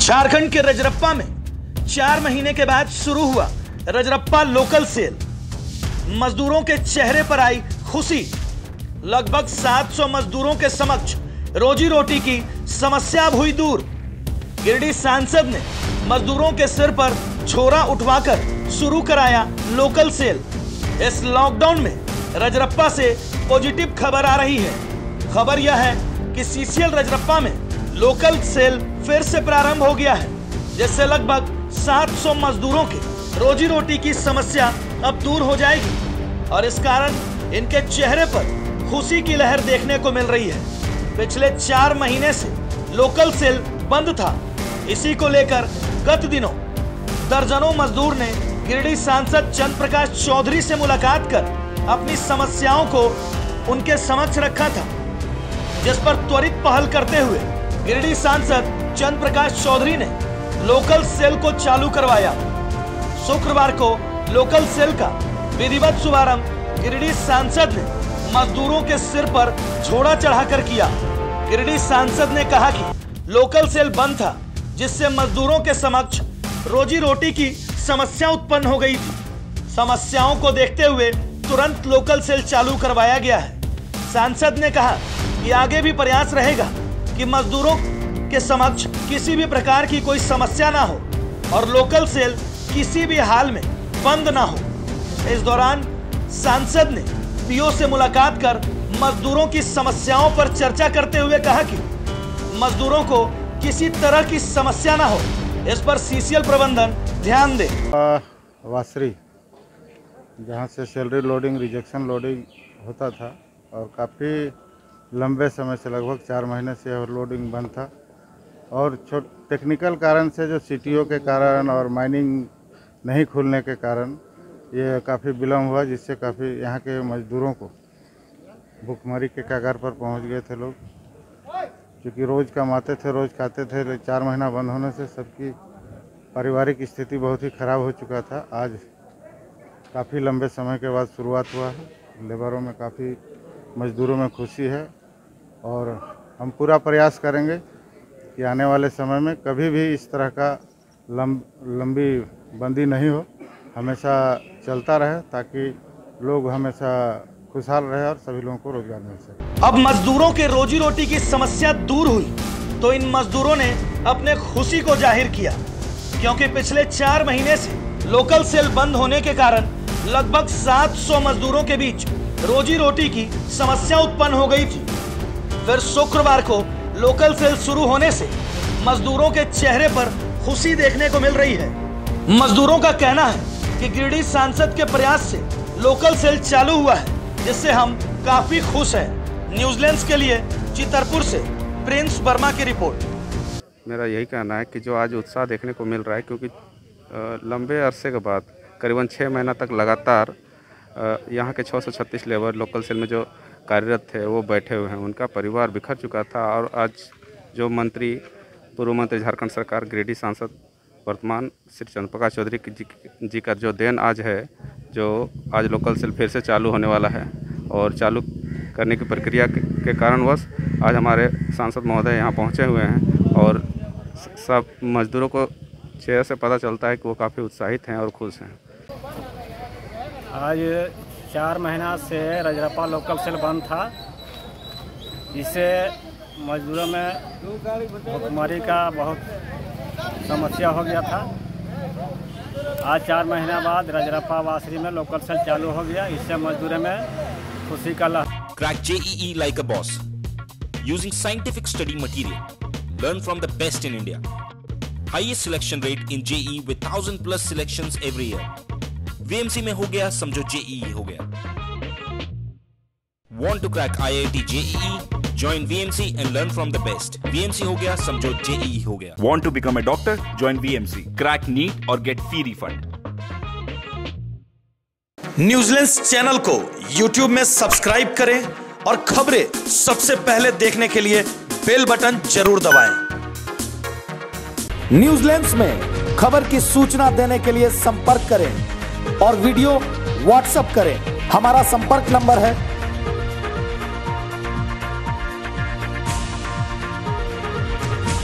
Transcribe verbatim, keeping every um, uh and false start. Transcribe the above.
झारखंड के रजरप्पा में चार महीने के बाद शुरू हुआ रजरप्पा लोकल सेल। मजदूरों के चेहरे पर आई खुशी। लगभग सात सौ मजदूरों के समक्ष रोजी रोटी की समस्या अब हुई दूर। गिरिडीह सांसद ने मजदूरों के सिर पर झोरा उठवाकर शुरू कराया लोकल सेल। इस लॉकडाउन में रजरप्पा से पॉजिटिव खबर आ रही है। खबर यह है कि सीसीएल रजरप्पा में लोकल सेल फिर से प्रारंभ हो गया है, जिससे लगभग सात सौ मजदूरों के रोजी रोटी की समस्या अब दूर हो जाएगी और इस कारण इनके चेहरे पर खुशी की लहर देखने को मिल रही है। पिछले चार महीने से लोकल सेल बंद था। इसी को लेकर गत दिनों दर्जनों मजदूर ने गिरिडीह सांसद चंद्र प्रकाश चौधरी से मुलाकात कर अपनी समस्याओं को उनके समक्ष रखा था, जिस पर त्वरित पहल करते हुए गिरिडीह सांसद चंद्र प्रकाश चौधरी ने लोकल सेल को चालू करवाया। शुक्रवार को लोकल सेल का विधिवत शुभारंभ गिरिडीह सांसद ने मजदूरों के सिर पर झोड़ा चढ़ाकर किया। गिरिडीह सांसद ने कहा कि लोकल सेल बंद था, जिससे मजदूरों के समक्ष रोजी रोटी की समस्या उत्पन्न हो गई थी। समस्याओं को देखते हुए तुरंत लोकल सेल चालू करवाया गया है। सांसद ने कहा कि आगे भी प्रयास रहेगा कि मजदूरों के समक्ष किसी भी प्रकार की कोई समस्या ना हो और लोकल सेल किसी भी हाल में बंद ना हो। इस दौरान सांसद ने पीओ से मुलाकात कर मजदूरों की समस्याओं पर चर्चा करते हुए कहा कि मजदूरों को किसी तरह की समस्या ना हो, इस पर सीसीएल प्रबंधन ध्यान दे। वासरी जहाँ से सैलरी लोडिंग रिजेक्शन लोडिंग होता था और काफ़ी लंबे समय से लगभग चार महीने से और लोडिंग बंद था और छोट टेक्निकल कारण से जो सीटीओ के कारण और माइनिंग नहीं खुलने के कारण ये काफ़ी विलम्ब हुआ, जिससे काफ़ी यहाँ के मजदूरों को भूखमरी के कगार पर पहुँच गए थे लोग। क्योंकि रोज़ कमाते थे, रोज़ खाते थे, लेकिन चार महीना बंद होने से सबकी पारिवारिक स्थिति बहुत ही ख़राब हो चुका था। आज काफ़ी लंबे समय के बाद शुरुआत हुआ है। लेबरों में काफ़ी, मजदूरों में खुशी है और हम पूरा प्रयास करेंगे कि आने वाले समय में कभी भी इस तरह का लंब लंबी बंदी नहीं हो, हमेशा चलता रहे, ताकि लोग हमेशा खुशहाल रहे और सभी लोगों को रोजगार मिल सके। अब मजदूरों के रोजी रोटी की समस्या दूर हुई तो इन मजदूरों ने अपने खुशी को जाहिर किया, क्योंकि पिछले चार महीने से लोकल सेल बंद होने के कारण लगभग सात सौ मजदूरों के बीच रोजी रोटी की समस्या उत्पन्न हो गई थी। फिर शुक्रवार को लोकल सेल शुरू होने से मजदूरों के चेहरे पर खुशी देखने को मिल रही है। मजदूरों का कहना है कि गिरिडीह सांसद के प्रयास से लोकल सेल चालू हुआ है, जिससे हम काफी खुश हैं। न्यूजीलैंड के लिए चितरपुर से प्रिंस वर्मा की रिपोर्ट। मेरा यही कहना है कि जो आज उत्साह देखने को मिल रहा है, क्योंकि लंबे अरसे के बाद करीबन छः महीना तक लगातार यहाँ के छः सौ छत्तीस लेबर लोकल सेल में जो कार्यरत थे वो बैठे हुए हैं, उनका परिवार बिखर चुका था। और आज जो मंत्री, पूर्व मंत्री झारखंड सरकार, गिरिडीह सांसद वर्तमान श्री चंद्र प्रकाश चौधरी जी, जी का जो देन आज है, जो आज लोकल सेल फिर से चालू होने वाला है और चालू करने की प्रक्रिया के कारणवश आज हमारे सांसद महोदय यहाँ पहुँचे हुए हैं और सब मजदूरों को चेहरे से पता चलता है कि वो काफ़ी उत्साहित हैं और खुश हैं। आज चार महीना से रजरप्पा लोकल सेल बंद था, जिससे मजदूरों में भूखमरी का बहुत समस्या हो गया था। आज चार महीना बाद रजरप्पा वासरी में लोकल सेल चालू हो गया, इससे मजदूरों में खुशी का लहर। Crack J E E like a boss. Using scientific study material. Learn from the best in India. Highest selection rate in J E E with one thousand plus selections every year. V M C में हो गया समझो J E E हो गया। Want to crack I I T J E E? Join V M C and learn from the best. V M C हो गया समझो J E E हो गया। Want to become a doctor? Join V M C. Crack NEET और get fee refund. New Zealand channel को YouTube में subscribe करें और खबरें सबसे पहले देखने के लिए बेल बटन जरूर दबाएं। न्यूजीलैंड में खबर की सूचना देने के लिए संपर्क करें और वीडियो व्हाट्सएप करें। हमारा संपर्क नंबर है